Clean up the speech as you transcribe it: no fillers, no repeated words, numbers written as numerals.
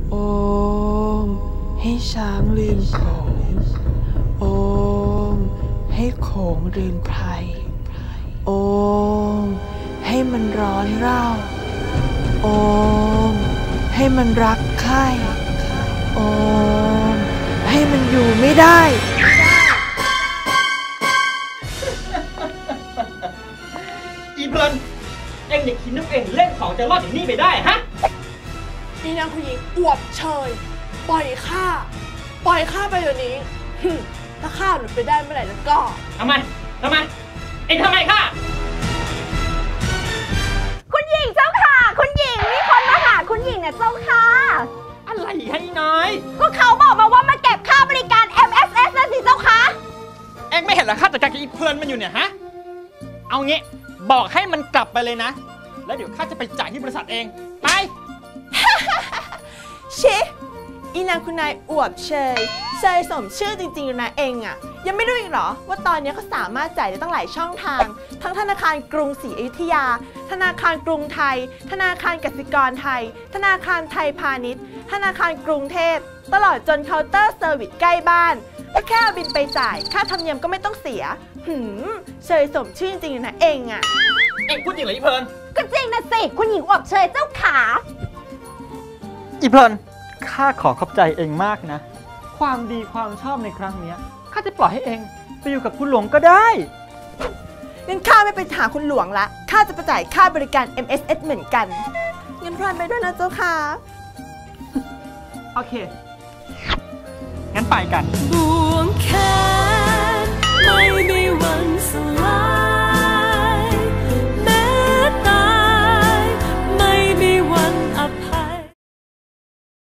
โอมให้ช้างลืมโขงโอมให้โขงลืมไพรโอมให้มันร้อนเร่าโอมให้มันรักใคร่โอมให้มันอยู่ไม่ได้อีเพลินเอ็งอย่าคิดนึกเองเล่นของจะรอดอย่างนี้ไปได้ฮะนี่นางผู้หญิงอวบเชยปล่อยข้าไปเดี๋ยวนี้ถ้าข้าหลุดไปได้เมื่อไหร่แล้วก็ทำไมเอ็งทำไมข้าคุณหญิงเจ้าค่ะคุณหญิงมีคนมาหาคุณหญิงเนี่ยเจ้าค่ะอะไรให้น้อยก็เขาบอกมาว่ามาเก็บค่าบริการ MSS นะสิเจ้าค่ะเอ็งไม่เห็นเหรอข้าจัดการกับอีเพลินมันอยู่เนี่ยฮะเอางี้บอกให้มันกลับไปเลยนะแล้วเดี๋ยวข้าจะไปจ่ายที่บริษัทเองไปชิอีนางคุณนายอวบเชยสมชื่อจริงๆอยู่นะเองอะยังไม่รู้อีกเหรอว่าตอนนี้เขาสามารถจ่ายได้ตั้งหลายช่องทางทั้งธนาคารกรุงศรีอยุธยาธนาคารกรุงไทยธนาคารกสิกรไทยธนาคารไทยพาณิชย์ธนาคารกรุงเทพตลอดจนเคาน์เตอร์เซอร์วิสใกล้บ้านก็แค่เอาบินไปจ่ายค่าธรรมเนียมก็ไม่ต้องเสียเชยสมชื่อจริงๆอยู่นะเองอะเอ็งพูดจริงเหรออีเพลินก็จริงนะสิคุณหญิงอวบเชยเจ้าขาอีเพลินข้าขอขอบใจเองมากนะความดีความชอบในครั้งนี้ข้าจะปล่อยให้เองไปอยู่กับคุณหลวงก็ได้งั้นข้าไม่ไปหาคุณหลวงละข้าจะไปจ่ายค่าบริการ MSS เหมือนกันงั้นพรานไปด้วยนะเจ้าค่ะโอเคงั้นไปกันบ่วงแขนไม่